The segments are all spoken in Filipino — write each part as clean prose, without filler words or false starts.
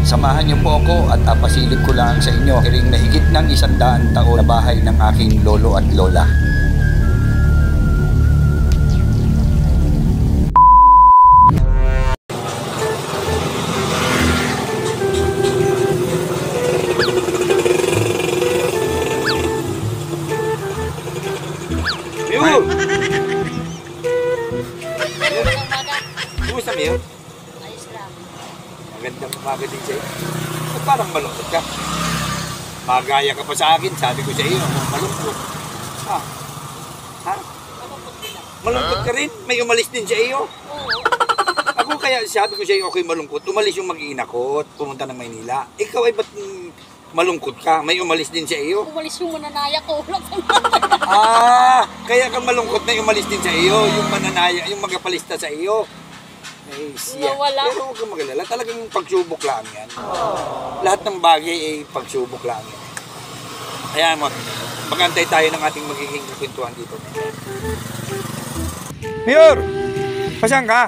Samahan niyo po ako at papasilip ko lang sa inyo iring mahigit ng 100 taon na bahay ng aking lolo at lola. Mayor! Kumusta, Mayor? Ayos lang. Magandang umaga din sa'yo. Ba't parang malungkot ka? Magaya ka pa sa akin, sabi ko sa iyo, malungkot. Ha? Ha? Malungkot din ako. Malungkot ka rin? May umalis din sa iyo? Oo. Ako kaya sabi ko sa iyo, okay malungkot. Umalis yung mag-iina ko at pumunta ng Maynila. Ikaw ay ba't malungkot ka? May umalis din sa iyo? Umalis yung mananaya ko. Kaya ka malungkot na umalis din sa iyo, yung mananaya, yung magapalista sa iyo. Ay, siya. Nawala. Pero huwag kang magalala, talagang pagsubok lang yan. Lahat ng bagay ay pagsubok lang yan. Kaya mo, magantay tayo ng ating magiging kwentuhan dito. Mayor! Pasan ka?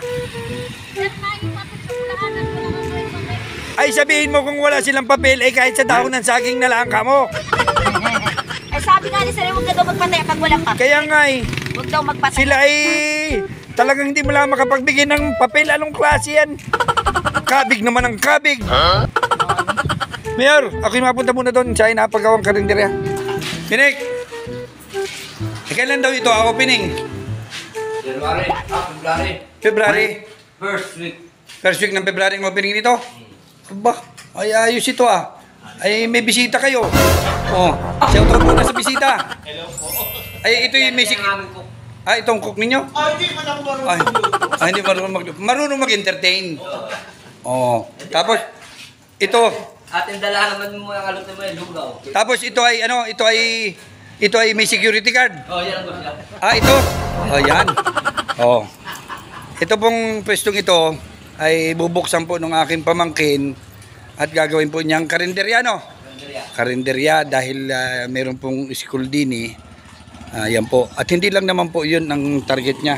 Ay, sabihin mo kung wala silang papel, kahit sa dahon ng saging na lang ka mo. Ay sabi nga ni Sir, huwag ka daw magpatay pag walang papel. Kaya nga Huwag daw magpatay. sila ay talagang hindi mo lang makapagbigay ng papel. Anong klase yan? Kabig naman ang kabig. Mayor, ako'y mapunta muna doon sa inapagawang karinderya. Pinik! Kailan daw ito ako, Pining? January, February. February. First week. First week ng February ang opening nito. Aba, ay ayos ito ah. Ay may bisita kayo. Oh, shout out muna sa bisita. Hello po. Ay ito yung music. Itong cook ninyo? Hindi man ako marunong. Hindi marunong mag-entertain. Oh, tapos ito. Ating dala naman mo ang alot mo yung lugaw. Tapos ito ay may security guard. Oh, yan po siya. Ito. Oh, yan. Oh. Ito pong pwestong ito ay bubuksan po ng aking pamangkin at gagawin po niyang karinderya, no? Karinderya dahil meron pong school din yan po. At hindi lang naman po yun ang target niya.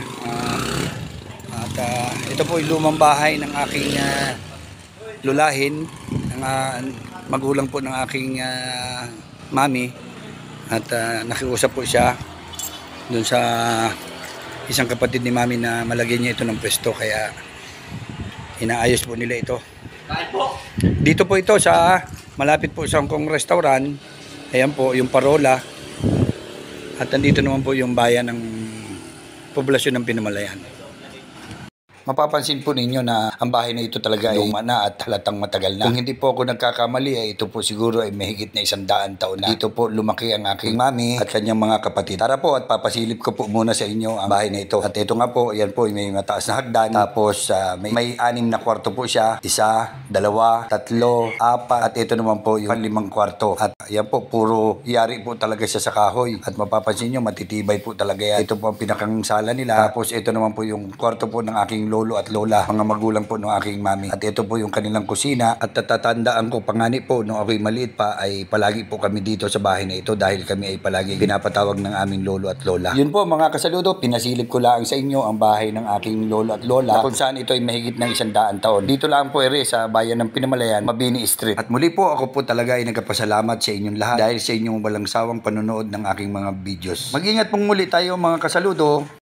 Ito po yung lumang bahay ng aking lulahin, ng magulang po ng aking mami. At nakiusap po siya dun sa isang kapatid ni mami na malagyan niya ito ng pwesto, kaya inaayos po nila ito. Kain po. Dito po ito sa malapit po sa Hong Kong restaurant. Ayan po yung parola. At nandito naman po yung bayan ng poblasyon ng Pinamalayan. Mapapansin po ninyo na ang bahay na ito talaga ay luma na at halatang matagal na. Kung hindi po ako nagkakamali, ito po siguro ay mahigit na 100 taon na. Dito po lumaki ang aking mami at kanyang mga kapatid. Tara po at papasilip ko po muna sa inyo ang bahay na ito. At ito nga po, yan po may mataas na hagdan. Tapos may 6 na kwarto po siya. 1, 2, 3, 4. At ito naman po yung 5 kwarto. At yan po, puro yari po talaga siya sa kahoy. At mapapansin nyo, matitibay po talaga yan. Ito po ang pinakang sala nila. Tapos ito naman po yung kwarto po ng aking lolo at lola, mga magulang po ng aking mami. At ito po yung kanilang kusina. At tatatandaan ko pangani po nung ako'y maliit pa ay palagi po kami dito sa bahay na ito dahil kami ay palagi pinapatawag ng aming lolo at lola. Yun po mga kasaludo, pinasilip ko lang sa inyo ang bahay ng aking lolo at lola kung saan ito ay mahigit ng 100 taon. Dito lang po sa bayan ng Pinamalayan, Mabini Street. At muli po ako po talaga ay nagpapasalamat sa inyong lahat dahil sa inyong walang sawang panonood ng aking mga videos. Mag-ingat pong muli tayo mga kasaludo.